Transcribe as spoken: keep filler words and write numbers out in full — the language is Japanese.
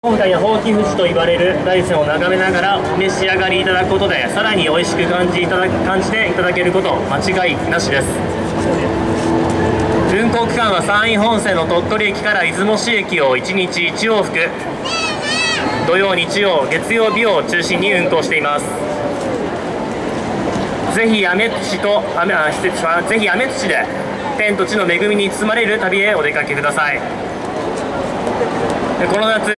今回はほうき富士と言われる大山を眺めながらお召し上がりいただくことで、さらに美味しく感じいただ感じていただけること間違いなしです。運行区間は山陰本線の鳥取駅から出雲市駅をいちにちいち往復、土曜、日曜、月曜日を中心に運行しています。ぜひ雨土と雨あ施設はぜひ雨土で天と地の恵みに包まれる旅へお出かけください。この夏